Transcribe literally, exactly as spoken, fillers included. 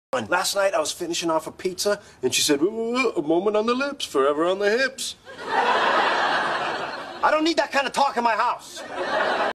Last night I was finishing off a pizza, and she said, "Ooh, a moment on the lips, forever on the hips." I don't need that kind of talk in my house.